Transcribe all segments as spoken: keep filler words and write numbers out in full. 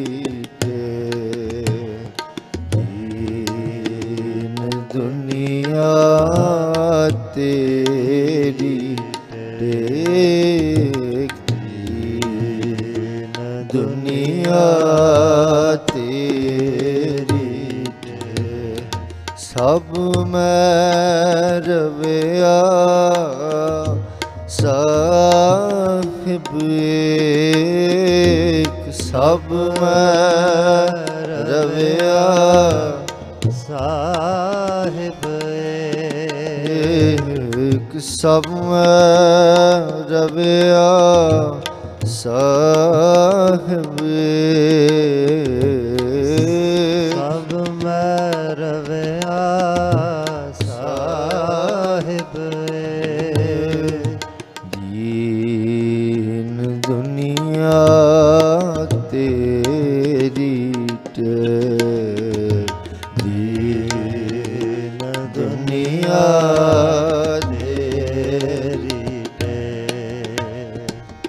ਦੀਨ ਦੁਨੀਆ ਤੇਰੀ ਟੇਕ, ਦੀਨ ਦੁਨੀਆ ਤੇਰੀ ਟੇਕ। ਸਭ ਮੈਂ ਰਵਿਆ ਸਾਹਿਬ ਏਕ, ਸਭ ਮੈਂ ਰਵਿਆ ਸਾਹਿਬ ਏਕ, ਸਭ ਮੈਂ ਰਵਿਆ ਸਾਹਿਬ ਏਕ, ਸਭ ਮੈਂ ਰਵਿਆ ਸਾਹਿਬ ਏਕ। ਦੀਨ ਦੁਨੀਆ ਤੇਰੀ ਟੇਕ, ਦੀਨ ਦੁਨੀਆ ਤੇਰੀ ਟੇਕ।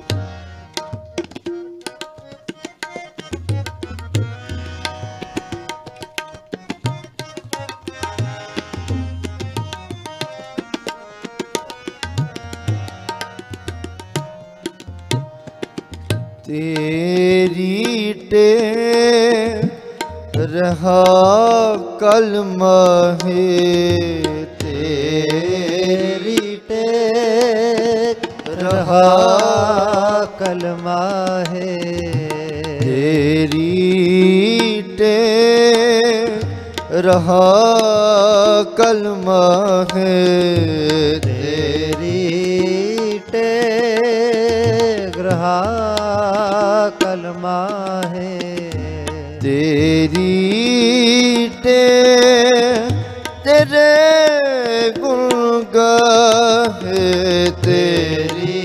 ਤੇਰੀ ਟੇਕ ਰਹਾ ਕਲਮਾ ਹੈ, ਤੇਰੀ ਟੇਕ ਰਹਾ ਕਲਮਾ ਹੈ, ਤੇਰੀ ਟੇਕ ਰਹਾ ਕਲਮਾ ਹੈ, ਤੇਰੀ ਟੇਕ ਰਹਾ ਕਲਮਾ ਹੈ, ਤੇਰੀ ਟੇਕ ਤੇਰੇ ਗੁਣ ਗਾਹੇ, ਤੇਰੀ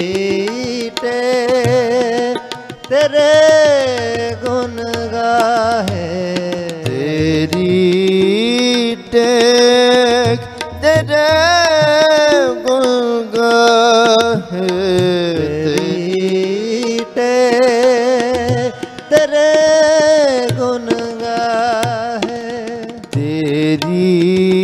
ਟੇਕ ਤੇਰੇ ਗੁਣ ਗਾਹੇ, ਤੇਰੀ ਟੇਕ ਤੇਰੇ ਗੁਣ ਗਾਹੇ, ਤੇਰੀ ਟੇਕ ਤੇਰੇ ਗੁਣ ਗਾਹੇ, ਤੇਰੀ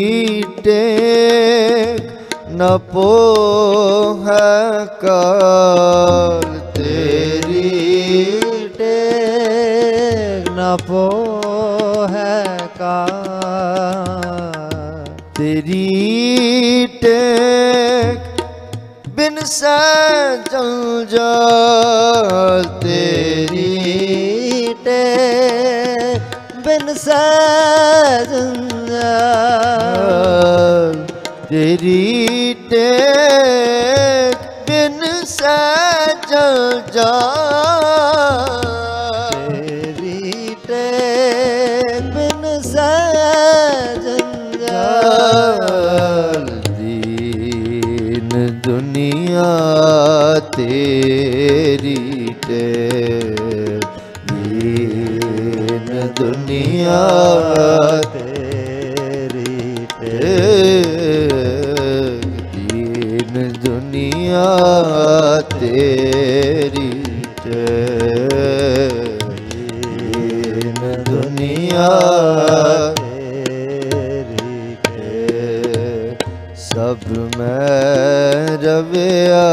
ਟੇਕ ਨ ਪੋਹੈ ਕਾਲ, ਤੇਰੀ ਟੇਕ ਨ ਪੋਹੈ ਕਾਲ, ਤੇਰੀ ਟੇਕ ਬਿਨ ਸੈਜਲ ਜਾਲ, ਤੇਰੀ ਟੇਕ ਬਿਨ ਸੈਜਲ ਜਾਲ, ਤੇਰੀ ਟੇਕ ਬਿਨ ਸੈਜਲ ਜਾਲ, ਤੇਰੀ ਟੇਕ ਬਿਨ ਸੈਜਲ ਜਾਲ। ਦੀਨ ਦੁਨੀਆ ਤੇਰੀ ਟੇਕ, ਦੀਨ ਦੁਨੀਆ ਤੇਰੀ ਟੇਕ, ਦੀਨ ਦੁਨੀਆ ਤੇਰੀ ਟੇਕ, ਦੀਨ ਦੁਨੀਆ ਤੇਰੀ ਟੇਕ। ਸਭ ਮੈਂ ਰਵਿਆ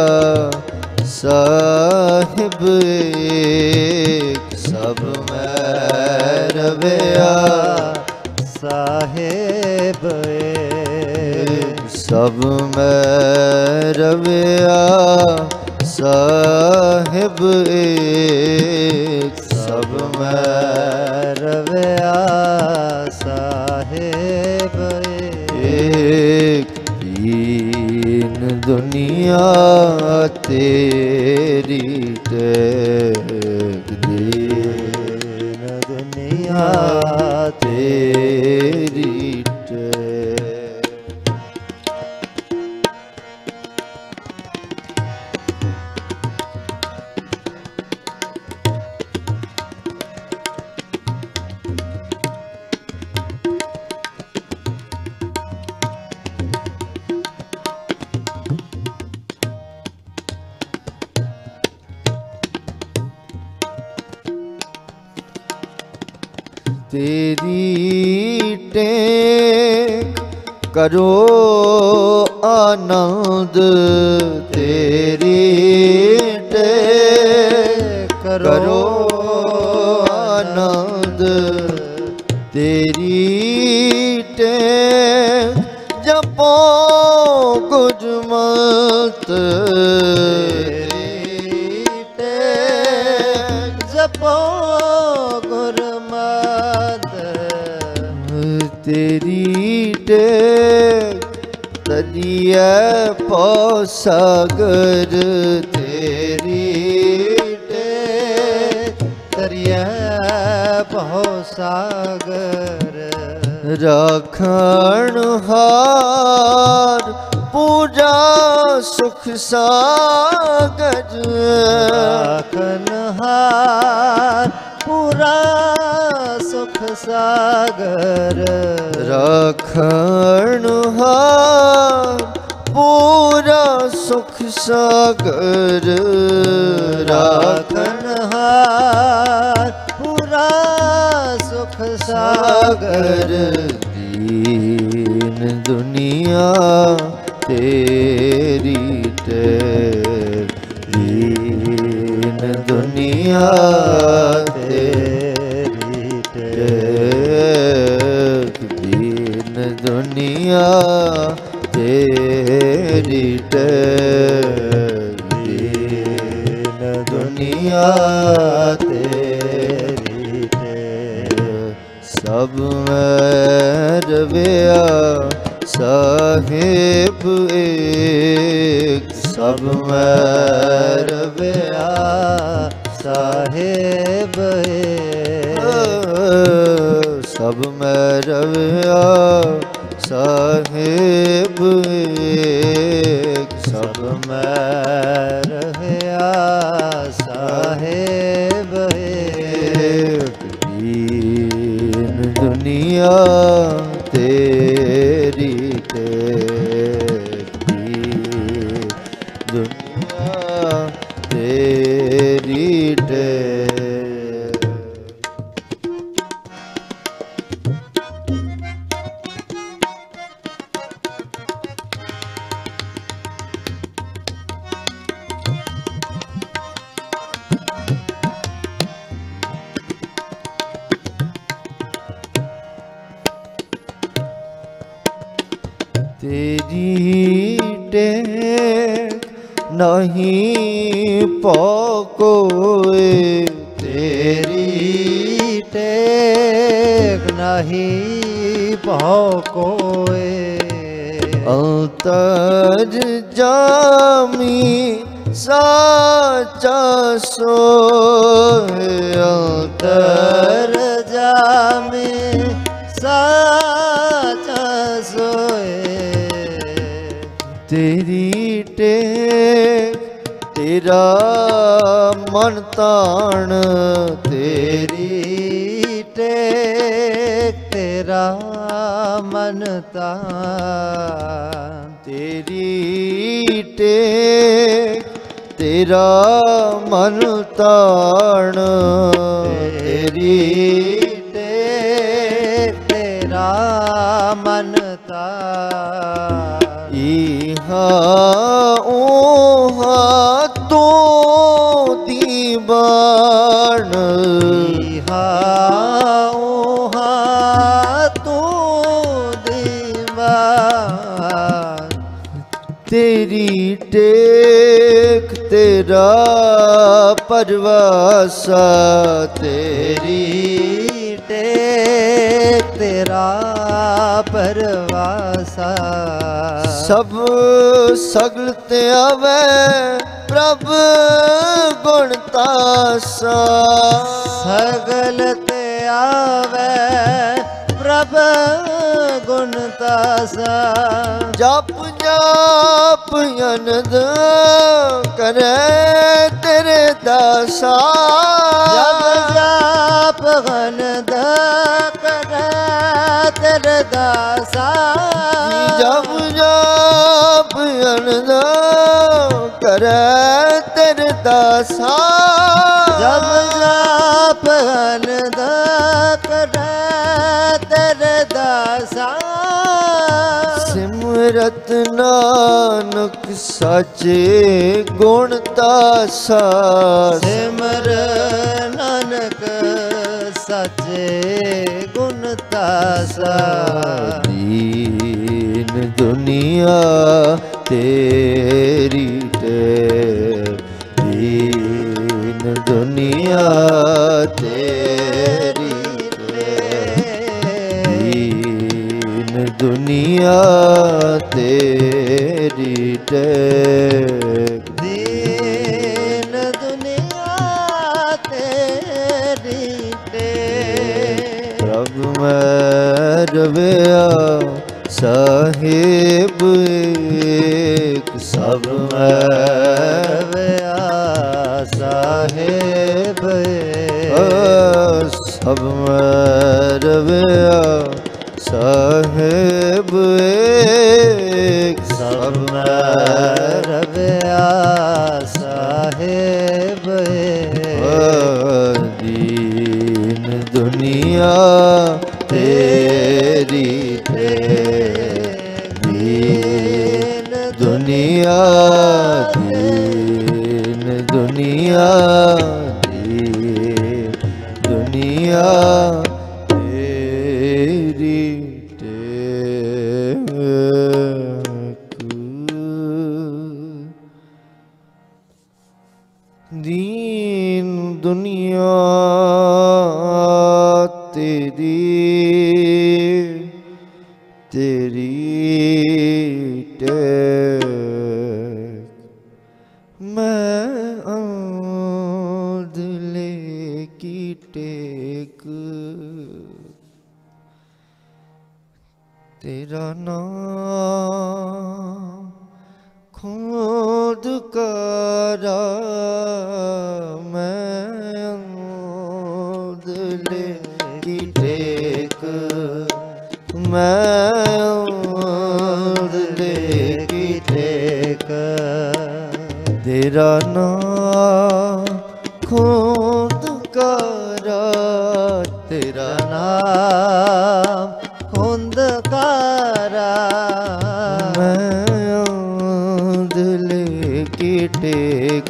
ਸਾਹਿਬ ਏਕ, ਸਭ ਮੈਂ ਰਵਿਆ ਸਾਹਿਬ ਏਕ, ਸਭ ਮੈਂ ਰਵਿਆ ਸਾਹਿਬ ਏਕ, ਸਭ ਮੈਂ ਰਵਿਆ ਸਾਹਿਬ ਏਕ। ਦੀਨ ਦੁਨੀਆ ਤੇਰੀ ਟੇਕ, ਦੀਨ ਦੁਨੀਆ ਤੇਰੀ ਟੇਕ। ਤੇਰੀ ਟੇਕ ਕਰੋ ਆਨੰਦ, ਤੇਰੀ ਟੇਕ ਕਰੋ ਆਨੰਦ, ਤੇਰੀ ਟੇਕ ਜਪੋ ਗੁਰਮਤਿ, ਤੇਰੀ ਟੇਕ ਜਪੋ ਗੁਰਮਤਿ, ਤੇਰੀ ਟੇਕ ਤਰੀਐ ਪਉ ਸਾਗਰ, ਤੇਰੀ ਟੇਕ ਤਰੀਐ ਪਉ ਸਾਗਰ, ਰਾਖਣ ਹਾਰ ਪੂਜਾ ਸੁਖ ਸਾਗਰ, ਰਾਖਣ ਹਾਰ ਪੂਰਾ ਸੁਖ ਸਾਗਰ, ਰਾਖਣ ਹਾਰ ਪੂਰਾ ਸੁਖ ਸਾਗਰ, ਰਾਖਣ ਹਾਰ ਪੂਰਾ ਸੁਖ ਸਾਗਰ, ਦੀਨ ਦੁਨੀਆ ਤੇਰੀ ਟੇਕ, ਦੀਨ ਦੁਨੀਆ ਤੇਰੀ ਟੇਕ, ਦੀਨ ਦੁਨੀਆ ਤੇਰੀ ਟੇਕ, ਦੀਨ ਦੁਨੀਆ ਤੇਰੀ ਟੇਕ, ਸਭ ਮੈਂ ਰਵਿਆ ਸਾਹਿਬ ਏਕ, ਸਭ ਮੈਂ ਰਵਿਆ ਸਾਹਿਬ ਏਕ, ਸਭ ਮੈਂ ਰਵਿਆ ਸਾਹਿਬ ਏਕ, ਸਭ ਮੈਂ ਰਵਿਆ ਸਾਹਿਬ ਏਕ, ਦੀਨ ਦੁਨੀਆ ਤੇਰੀ ਟੇਕ, ਦੀਨ ਦੁਨੀਆ ਤੇਰੀ ਟੇਕ। ਤੇਰੀ ਟੇਕ ਨਹੀਂ ਪਉ ਕੋਇ, ਤੇਰੀ ਟੇਕ ਨਹੀਂ ਪਉ ਕੋਇ, ਅੰਤਰ ਜਾਮੀ ਸਾਚਾ ਸੋਇ, ਅੰਤਰ ਜਾਮੀ ਸਾਚਾ ਸੋਇ, ਤੇਰੀ ਟੇਕ ਤੇਰਾ ਮਨ ਤਾਣ, ਤੇਰੀ ਟੇਕ ਤੇਰਾ ਮਨ ਤਾਣ, ਤੇਰੀ ਟੇਕ ਤੇਰਾ ਮਨ ਤਾਣ, ਤੇਰੀ ਟੇਕ ਤੇਰਾ ਮਨ ਤਾਣ, ਇਹਾ ਓਹਾ ਤੂੰ ਦੀਵਾਨ, ਇਹਾ ਓਹਾ ਤੂੰ ਦੀਵਾਨ, ਤੇਰੀ ਟੇਕ ਤੇਰਾ ਪਰਵਾਸਾ, ਤੇਰੀ ਟੇਕ ਤੇਰਾ ਪਰਵਾਸਾ, ਸਭ ਸਗਲ ਤੇ ਆਵੇ ਪ੍ਰਭ ਗੁਣ ਤਾਸਾ, ਸਗਲ ਤੇ ਆਵੇ ਪ੍ਰਭ ਗੁਣ ਤਾਸਾ, ਜਪ ਜਪ ਅਨੰਦ ਕਰੇ ਤੇਰੇ ਦਾਸਾ, ਜਪ ਜਪ ਅਨੰਦ ਕਰੇ ਤੇਰੇ ਦਾਸਾ, ਜਪ ਜਪ ਅਨੰਦ ਕਰੇ ਤੇਰੇ ਦਾਸਾ, ਜਪ ਜਪ ਅਨੰਦ ਕਰੇ ਸਿਮਰਤ ਨਾਨਕ ਸਾਚੇ ਗੁਣ ਤਾਸਾ। ਸਿਮਰ ਨਾਨਕ ਸਾਚੇ ਗੁਣ ਤਾਸਾ। ਦੀਨ ਦੁਨੀਆ ਤੇਰੀ ਟੇ, ਦੀਨ ਦੁਨੀਆ ਤੇਰੀ ਦੀਨ ਦੁਨੀਆ ਤੇਰੀ ਟੇਕ। ਦੀਨ ਦੁਨੀਆ ਤੇਰੀ ਟੇਕ। ਪ੍ਰਭ ਮੈਂ ਰਵਿਆ ਸਾਹਿਬ ਏਕ, ਸਭ ਮੈਂ ਰਵਿਆ ਸਾਹਿਬ ਏਕ, ਸਭ ਮੈਂ ਰਵਿਆ ਸਾਹਿਬ ਏਕ, ਸਭ ਮੈਂ ਰਵਿਆ ਸਾਹਿਬ ਏਕ। ਦੀਨ ਦੁਨੀਆ ਤੇਰੀ ਟੇਕ, ਦੀਨ ਦੁਨੀਆ, ਦੀਨ ਦੁਨੀਆ, ਦੀਨ ਦੁਨੀਆ ਦੀਨ ਦੁਨੀਆ ਤੇਰੀ ਤੇਰੀ ਟੇਕ। ਮੈਂ ਆਂਦਲੇ ਕੀ ਟੇਕ, ਤੇਰਾ ਨਾਮ ਖੁਦ ਕਰਾ। ਮੈਂ ਆਂਦਲੇ ਕੀ ਟੇਕ, ਮੈਂ ਆਂਦਲੇ ਕੀ ਟੇਕ। ਤੇਰਾ ਨਾਮ ਖੁਦ ਕਰਾ, ਤੇਰਾ ਨਾਮ ਖੁਦ ਕਰਾ। ਮੈਂ ਆਂਦਲੇ ਕੀ ਟੇਕ,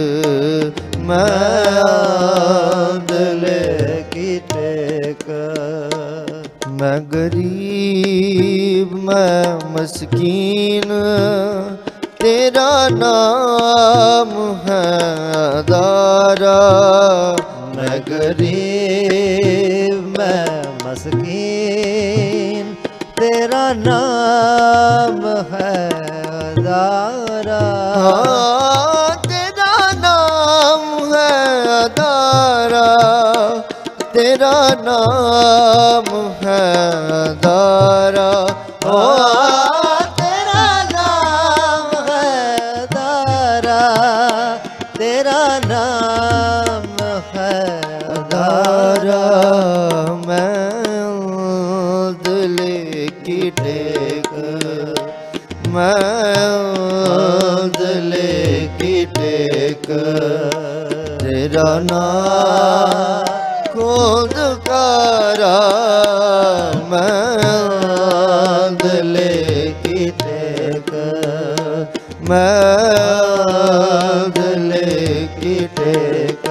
ਮੈਂ ਆਂਦਲੇ ਕੀ ਟੇਕ। ਮੈਂ ਗਰੀਬ ਮੈਂ ਮਸਕੀਨ, ਤੇਰਾ ਨਾਮ ਹੈ ਆਧਾਰਾ। ਮੈਂ ਗਰੀਬ ਮੈਂ ਮਸਕੀਨ, ਤੇਰਾ ਨਾਮ ਹੈ ਆਧਾਰਾ। ਤੇਰਾ ਨਾਮ ਹੈ ਆਧਾਰਾ, ਤੇਰਾ ਨਾਮ ਹੈ ਆਧਾਰਾ। ਤੇਰਾ ਨਾਮ ਹੈ ਆਧਾਰਾ, ਤੇਰਾ ਨਾਮ ਹੈ ਆਧਾਰਾ। ਮੈਂ ਆਂਦਲੇ ਕੀ ਟੇਕ, ਮੈਂ ਆਂਦਲੇ ਕੀ ਟੇਕ। ਤੇਰਾ ਨਾਮ ਖੁਦ ਕਰਾ, ਮੈਂ ਆਂਦਲੇ ਕੀ ਟੇਕ, ਮੈਂ ਆਂਦਲੇ ਕੀ ਟੇਕ।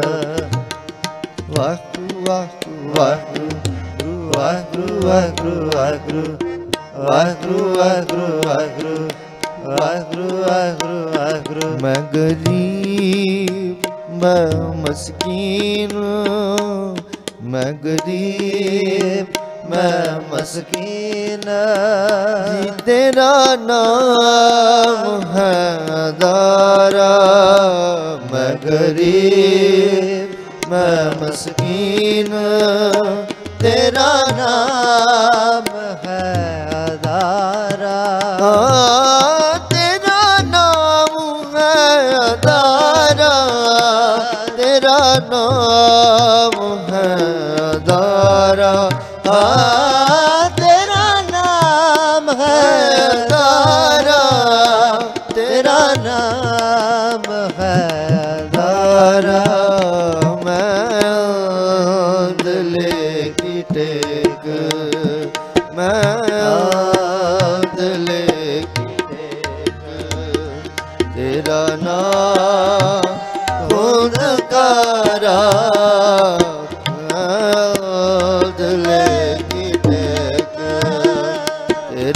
ਵਾਹਿਗੁਰੂ ਵਾਹਿਗੁਰੂ ਵਾਹਿਗੁਰੂ ਵਾਹਿਗੁਰੂ ਵਾਹਿਗੁਰੂ ਵਾਹਿਗੁਰੂ ਵਾਹਿਗੁਰੂ ਵਾਹਿਗੁਰੂ ਵਾਹਿਗੁਰੂ ਵਾਹਿਗੁਰੂ ਵਾਹਿਗੁਰੂ ਵਾਹਿਗੁਰੂ। ਮੈਂ ਗਰੀਬ ਮੈਂ ਮਸਕੀਨ, ਮੈਂ ਗਰੀਬ ਮੈਂ ਮਸਕੀਨ। ਜੀ ਤੇਰਾ ਨਾਮ ਹੈ ਆਧਾਰਾ। ਮੈਂ ਗਰੀਬ ਮੈਂ ਮਸਕੀਨ, ਤੇਰਾ ਨਾਮ ਹੈ ਆਧਾਰਾ। ਤੇਰਾ ਨਾਮ ਹੈ ਆਧਾਰਾ, ਤੇਰਾ ਨਾਮ ਹੈ ਆਧਾਰਾ। ਤੇਰਾ ਨਾਮ ਹੈ ਆਧਾਰਾ, ਤੇਰਾ ਨਾਮ ਹੈ ਆਧਾਰਾ। ਮੈਂ ਆਂਦਲੇ ਕੀ ਟੇਕ, ਮੈਂ ਆਂਦਲੇ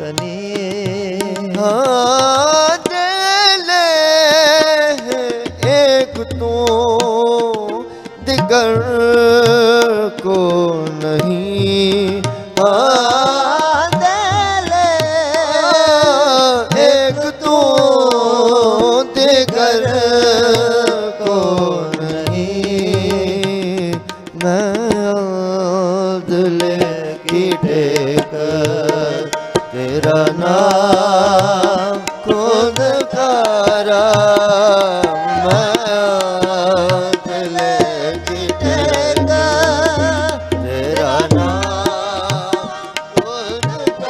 तनी हाँ दिले एक तू दिगर को नहीं हाँ दिले एक तू दिगर को नहीं मैं दिले की टेक तेरा नाम खुद कारा मैं दिल की टेका तेरा नाम खुद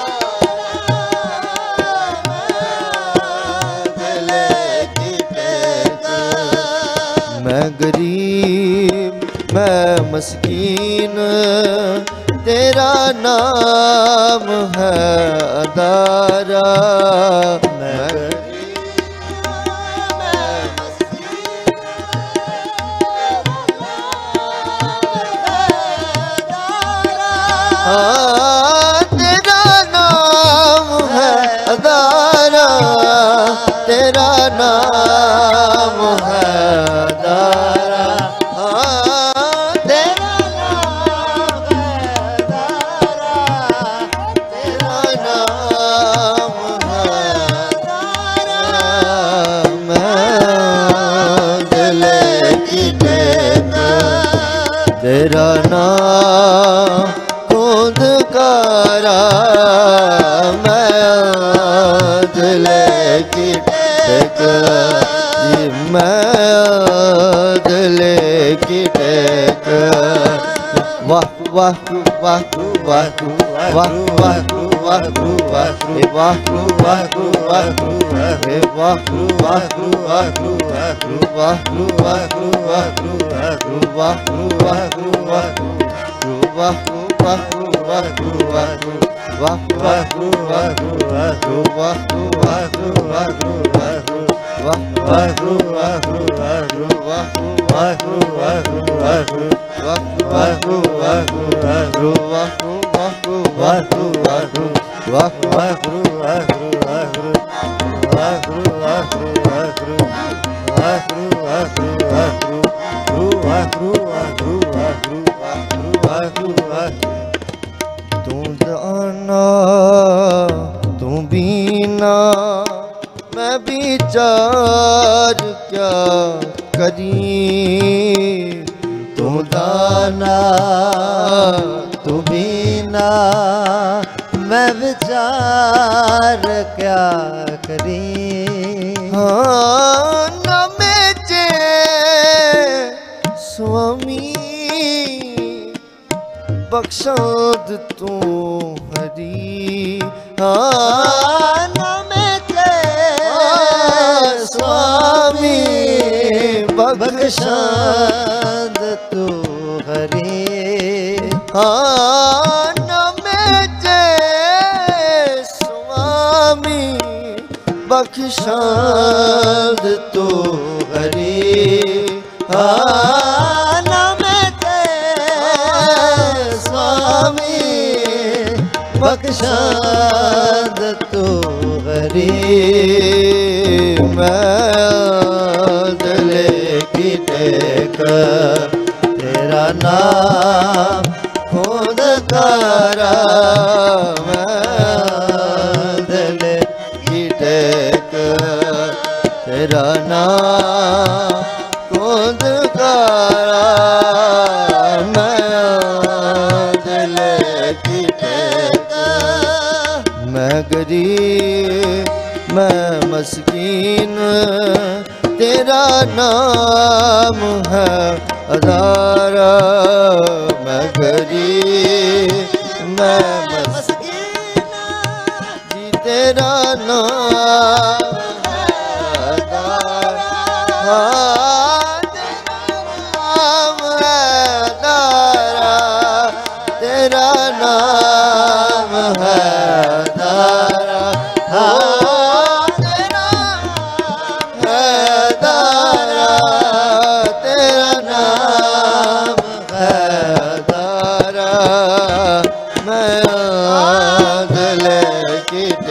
कारा मैं दिल की टेका मैं गरीब मैं मस्कीन तेरा नाम है अदारा मैं हाँ तेरा नाम है अदारा तेरा नाम है अदारा हाँ तेरा नाम है अदारा तेरा नाम है अदारा मैं दिल की टेक तेरा नाम खुद कारा मैं दिल की टेक मैं दिल की टेक वाह वाह वाह वाह वाह वाह वाह वाह वाह वाह वाह तू दाना तू बीना मैं विचार क्या करी तू दाना तू बीना मैं विचार क्या करी हाँ न मेचे स्वामी बख्शाद तू हरी हाँ न मेचे स्वामी बख्शाद तू हरी हाँ न मेचे स्वामी बख्शाद तू हरी हाँ न मेचे स्वामी बख्शाद तू हरी मैं दिल की टेक तेरा नाम खुद कारा मैं दिल की टेक तेरा नाम खुद कारा मैं दिल की टेक मैं गरीब मैं मस्कीन तेरा नाम है अदारा मैं गरीब मैं मस्कीन जी तेरा नाम है अदारा हाँ तेरा नाम है अदारा तेरा नाम है अदारा तेरा नाम है अदारा मैं दिल की